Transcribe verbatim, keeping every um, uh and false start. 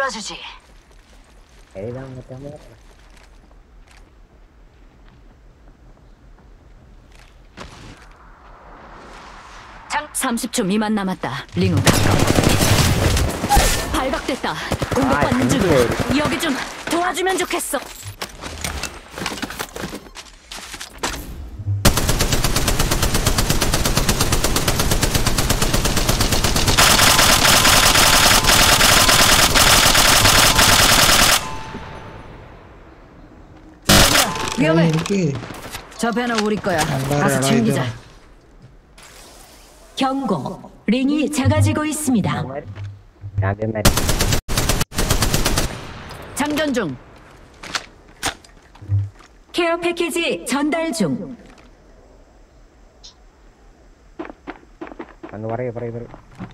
놀아주지. Kailangan mo tamo. 장 삼십 초 미만 남았다. 링은 가까워. 발각됐다. 공격받는 아, 중이야. 여기 좀 도와주면 좋겠어. 위험해. 이렇게 저 배너 우리 거야. 말해, 가서 챙기자. 말해. 경고. 링이 작아지고 있습니다. Mari. Sabi mari. 장전 중. 케어 패키지 전달 중. Ano wari, wari, wari.